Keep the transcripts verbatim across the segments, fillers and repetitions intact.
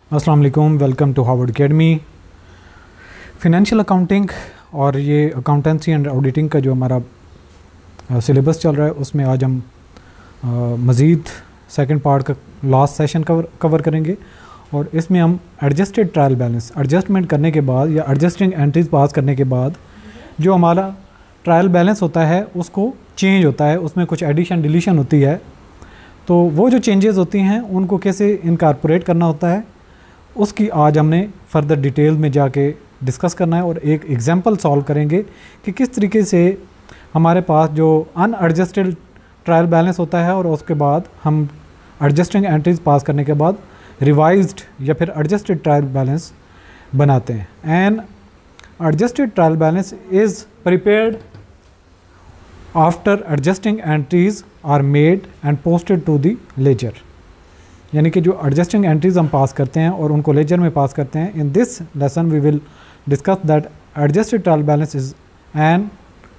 अस्सलाम वालेकुम, welcome to Harvard academy. Financial accounting और ये अकाउंटेंसी एंड ऑडिटिंग का जो हमारा सिलेबस चल रहा है उसमें आज हम मज़ीद सेकंड पार्ट का लास्ट सेशन कवर कवर करेंगे और इसमें हम एडजस्टेड ट्रायल बैलेंस एडजस्टमेंट करने के बाद या एडजस्टिंग एंट्रीज पास करने के बाद जो हमारा ट्रायल बैलेंस होता है उसको चेंज होता है, उसमें कुछ एडिशन डिलीशन होती है, तो वो जो चेंजेस होती हैं उनको कैसे इनकॉर्पोरेट करना होता है उसकी आज हमने फर्दर डिटेल में जाके डिस्कस करना है और एक एग्जांपल सॉल्व करेंगे कि किस तरीके से हमारे पास जो अनएडजस्टेड ट्रायल बैलेंस होता है और उसके बाद हम एडजस्टिंग एंट्रीज पास करने के बाद रिवाइज्ड या फिर एडजस्टेड ट्रायल बैलेंस बनाते हैं। And adjusted trial balance is prepared after adjusting entries are made and posted to the ledger, यानी कि जो एडजस्टिंग एंट्रीज हम पास करते हैं और उनको लेजर में पास करते हैं। In this lesson we will discuss that adjusted trial balance is and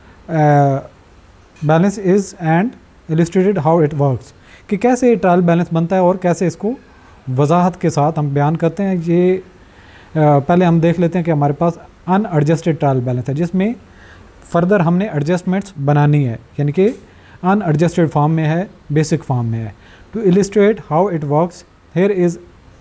balance is and illustrated how it works, कि कैसे ट्रायल बैलेंस बनता है और कैसे इसको वजाहत के साथ हम बयान करते हैं। ये uh, पहले हम देख लेते हैं कि हमारे पास अनएडजस्टेड ट्रायल बैलेंस है जिसमें फर्दर हमने एडजस्टमेंट्स बनानी है, यानी कि अनएडजस्टेड फॉर्म में है, बेसिक फॉर्म में है। To illustrate how it works, here is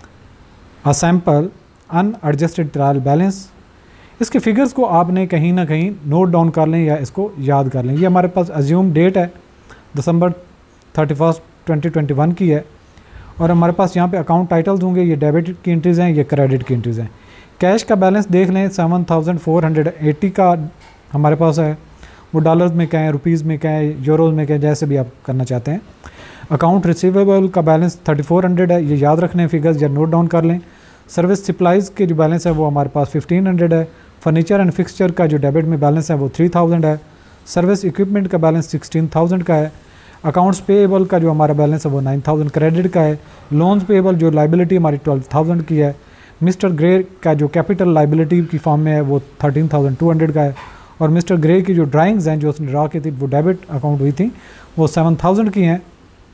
a sample unadjusted trial balance। इसके फिगर्स को आपने कहीं ना कहीं नोट डाउन कर लें या इसको याद कर लें। ये हमारे पास अज्यूम डेट है December thirty first twenty twenty one की है और हमारे पास यहाँ पे अकाउंट टाइटल्स होंगे, ये डेबिट की एंट्रीज़ हैं, ये क्रेडिट की एंट्रीज़ हैं। कैश का बैलेंस देख लें seven thousand four hundred eighty का हमारे पास है, वो डॉलर्स में कहें, रुपीज़ में कहें, यूरोज़ में कहें, जैसे भी आप करना चाहते हैं। अकाउंट रिसीवेबल का बैलेंस थर्टी फोर हंड्रेड है, ये याद रखने फिगर्स या नोट डाउन कर लें। सर्विस सप्लाइज़ के जो बैलेंस है वो हमारे पास फिफ्टीन हंड्रेड है। फर्नीचर एंड फिक्सचर का जो डेबिट में बैलेंस है वो थ्री थाउजेंड है। सर्विस इक्विपमेंट का बैलेंस सिक्सटीन थाउजेंड का है। अकाउंट्स पेएबल का जो हमारा बैलेंस है वो नाइन थाउजेंड क्रेडिट का है। लोन्स पेएबल जो लाइबिलिटी हमारी ट्वेल्व थाउजेंड की है। मिस्टर ग्रे का जो कैपिटल लाइबिलिटी की फॉर्म में है वो थर्टीन थाउजेंड टू हंड्रेड का है और मिस्टर ग्रे की जो ड्राइंग्स हैं जो उसने ड्रा की थी वो डेबिट अकाउंट हुई थी वो सेवन थाउजेंड की हैं।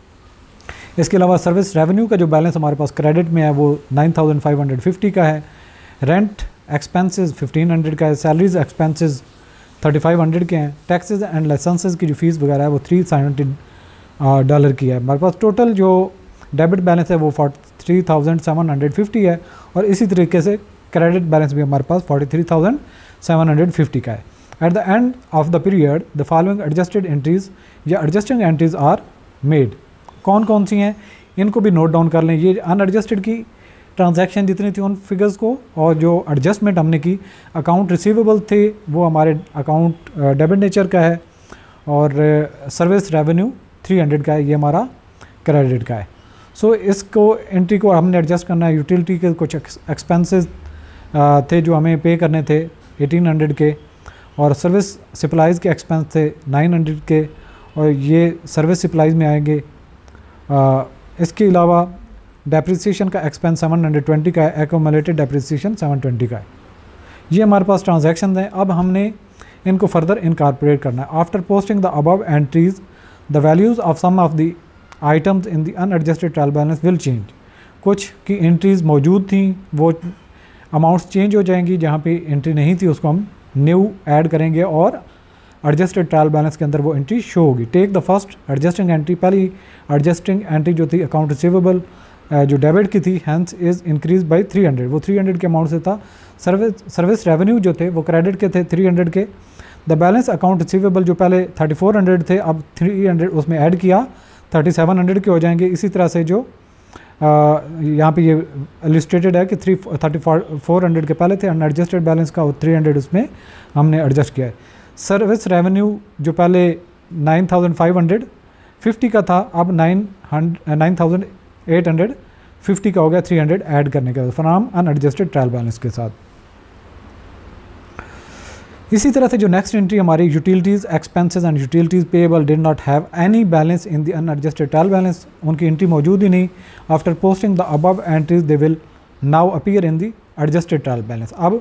इसके अलावा सर्विस रेवेन्यू का जो बैलेंस हमारे पास क्रेडिट में है वो nine thousand five hundred fifty का है। रेंट एक्सपेंसेस फिफ्टीन हंड्रेड का है। Salaries expenses thirty five hundred के हैं। टैक्सेस एंड लाइसेंसेस की जो फीस वगैरह है वो थ्री सेवेंटी डॉलर की है। हमारे पास टोटल जो डेबिट बैलेंस है वो forty three thousand seven hundred fifty है और इसी तरीके से क्रेडिट बैलेंस भी हमारे पास forty three thousand seven hundred fifty का है। At the end of the period the following adjusted entries या एडजस्टिंग एंट्रीज आर मेड। कौन कौन सी हैं इनको भी नोट डाउन कर लें। ये अनएडजस्टेड की ट्रांजैक्शन जितनी थी उन फिगर्स को, और जो एडजस्टमेंट हमने की अकाउंट रिसीवेबल थे वो हमारे अकाउंट डेबिट नेचर का है और सर्विस रेवेन्यू थ्री हंड्रेड का है, ये हमारा क्रेडिट का है। सो so, इसको एंट्री को हमने एडजस्ट करना है। यूटिलिटी के कुछ एक्सपेंसेस थे जो हमें पे करने थे एटीन हंड्रेड के और सर्विस सप्लाइज़ के एक्सपेंस थे नाइन हंड्रेड के और ये सर्विस सप्लाइज़ में आएंगे। आ, इसके अलावा डेप्रिसिएशन का एक्सपेंस सेवन हंड्रेड ट्वेंटी का है। एक्यूमुलेटेड डेप्रिसिएशन सेवन ट्वेंटी का है। ये हमारे पास ट्रांजैक्शन हैं। अब हमने इनको फर्दर इनकॉर्पोरेट करना है। After posting the above entries the values of some of the items in the unadjusted trial balance will change. कुछ की एंट्रीज़ मौजूद थी वो अमाउंट्स चेंज हो जाएंगी, जहाँ पे एंट्री नहीं थी उसको हम न्यू ऐड करेंगे और एडजस्टेड ट्रायल बैलेंस के अंदर वो एंट्री शो होगी। Take the first adjusting entry, पहली एडजस्टिंग एंट्री जो थी अकाउंट रिसीवेबल जो डेबिट की थी, hence is increase by three hundred, वो थ्री हंड्रेड के अमाउंट से था। सर्विस सर्विस रेवेन्यू जो थे वो क्रेडिट के थे थ्री हंड्रेड के। द बैलेंस अकाउंट रिसीवेबल जो पहले थर्टी फोर हंड्रेड थे अब थ्री हंड्रेड उसमें ऐड किया, थर्टी सेवन हंड्रेड के हो जाएंगे। इसी तरह से जो यहाँ पे ये इलस्ट्रेटेड है कि थ्री थर्टी फोर हंड्रेड के पहले थे अनएडजस्टेड बैलेंस का और थ्री हंड्रेड उसमें हमने एडजस्ट किया है। सर्विस रेवेन्यू जो पहले nine thousand five hundred fifty का था अब nine hundred nine thousand eight hundred fifty का हो गया थ्री हंड्रेड ऐड करने के बाद फ्रॉम अनएडजस्टेड ट्रायल बैलेंस के साथ। इसी तरह से जो नेक्स्ट एंट्री हमारी utilities expenses and utilities payable did not have any balance in the unadjusted trial balance, उनकी एंट्री मौजूद ही नहीं। After posting the above entries they will now appear in the adjusted trial balance. अब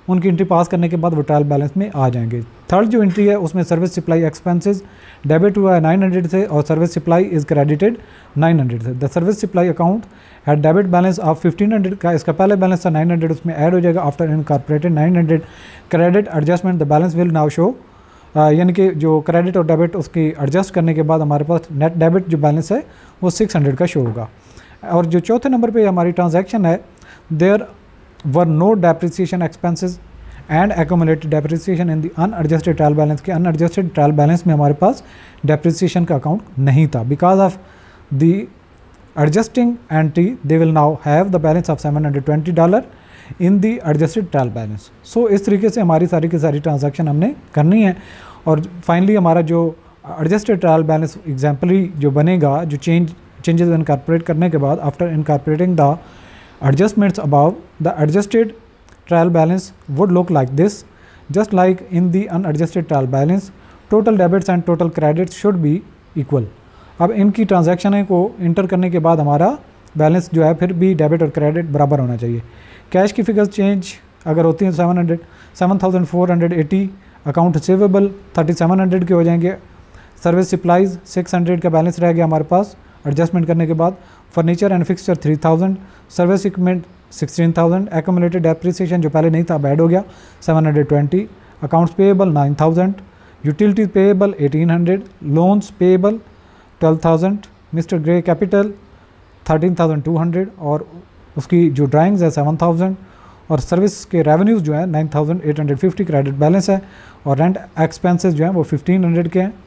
उनकी entry पास करने के बाद वो ट्रायल बैलेंस में आ जाएंगे। थर्ड जो एंट्री है उसमें सर्विस सप्लाई एक्सपेंसेस डेबिट हुआ है नाइन हंड्रेड से और service supply is credited nine hundred से। The service supply account had debit balance of fifteen hundred का, इसका पहले बैलेंस था नाइन हंड्रेड, उसमें ऐड हो जाएगा after incorporated nine hundred credit adjustment the balance will now show, यानी कि जो क्रेडिट और डेबिट उसकी एडजस्ट करने के बाद हमारे पास नेट डेबिट जो बैलेंस है वो सिक्स हंड्रेड का शो होगा। और जो चौथे नंबर पे हमारी ट्रांजैक्शन है, there were no depreciation expenses and accumulated depreciation in the unadjusted trial balance के अनएडजस्टेड ट्रायल बैलेंस में हमारे पास डेप्रिसिएशन का अकाउंट नहीं था। Because of the adjusting entry they will now have the balance of seven hundred twenty dollar in the adjusted trial balance. So इस तरीके से हमारी सारी की सारी ट्रांजैक्शन हमने करनी है और फाइनली हमारा जो एडजस्टेड ट्रायल बैलेंस एग्जाम्पली जो बनेगा, जो चेंज चेंजेस इनकॉर्पोरेट करने के बाद after incorporating the adjustments above the adjusted trial balance would look like this, just like in the unadjusted trial balance total debits and total credits should be equal. अब इनकी transaction को inter करने के बाद हमारा बैलेंस जो है फिर भी डेबिट और क्रेडिट बराबर होना चाहिए। कैश की फिगर्स चेंज अगर होती हैं seven hundred seven thousand four hundred eighty, account receivable thirty seven hundred के हो जाएंगे, सर्विस सप्लाईज सिक्स हंड्रेड का बैलेंस रह गया हमारे पास एडजस्टमेंट करने के बाद, furniture and fixture three thousand, service equipment sixteen thousand, accumulated depreciation जो पहले नहीं था ऐड हो गया seven hundred twenty, accounts payable nine thousand, utilities payable eighteen hundred, loans payable twelve thousand, mister Gray capital thirteen thousand two hundred और उसकी जो drawings है सेवन थाउजेंड और सर्विस के रेवेन्यूज़ जो है nine thousand eight hundred fifty credit balance है और रेंट एक्सपेंसेस जो हैं वो फिफ्टीन हंड्रेड के हैं।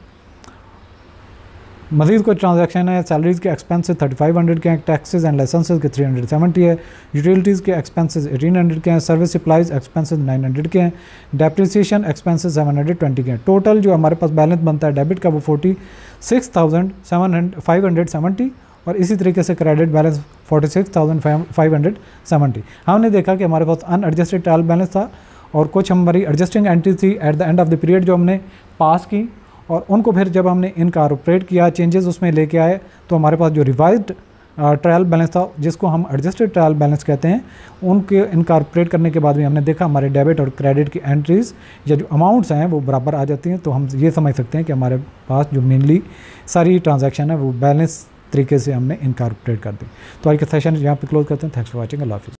मज़ीद कोई ट्रांजैक्शन है, सैलरीज़ के एक्सपेंसेस थर्टी फाइव हंड्रेड के हैं, टैक्सेस एंड लाइसेंसेस के थ्री हंड्रेड सेवेंटी है, यूटिलिटीज़ के एक्सपेंसेस एटीन हंड्रेड के हैं, service supplies expenses nine hundred के हैं, depreciation expenses seven hundred twenty के हैं। टोटल जो हमारे पास बैलेंस बनता है डेबिट का वो forty six thousand seven hundred five hundred seventy और इसी तरीके से credit balance forty six thousand five hundred seventy. हमने देखा कि हमारे पास अनएडजस्टेड ट्रायल बैलेंस था और कुछ हमारी एडजस्टिंग एंट्री थी at the end of the period जो हमने पास की और उनको फिर जब हमने इनकॉर्पोरेट किया, चेंजेस उसमें लेके आए, तो हमारे पास जो रिवाइज्ड ट्रायल बैलेंस था जिसको हम एडजस्टेड ट्रायल बैलेंस कहते हैं, उनके इनकॉर्पोरेट करने के बाद भी हमने देखा हमारे डेबिट और क्रेडिट की एंट्रीज़ या जो अमाउंट्स हैं वो बराबर आ जाती हैं। तो हम ये समझ सकते हैं कि हमारे पास जो मेनली सारी ट्रांजैक्शन है वो बैलेंस तरीके से हमने इनकॉर्पोरेट कर दी। तो आज का सेशन यहाँ पे क्लोज करते हैं। थैंक्स फॉर वाचिंग, अल्लाह हाफिज़।